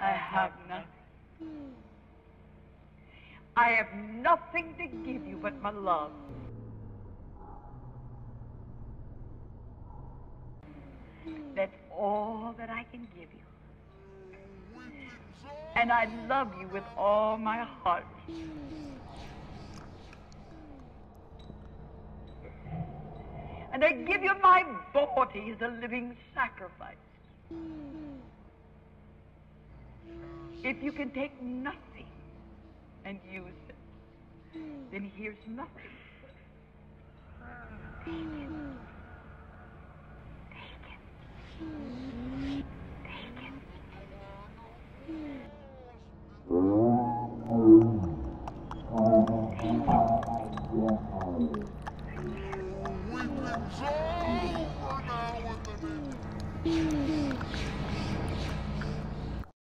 I have nothing. I have nothing to give you but my love. That's all that I can give you. And I love you with all my heart. And I give you my body as a living sacrifice. If you can take nothing and use it, then here's nothing. Take it. Take it.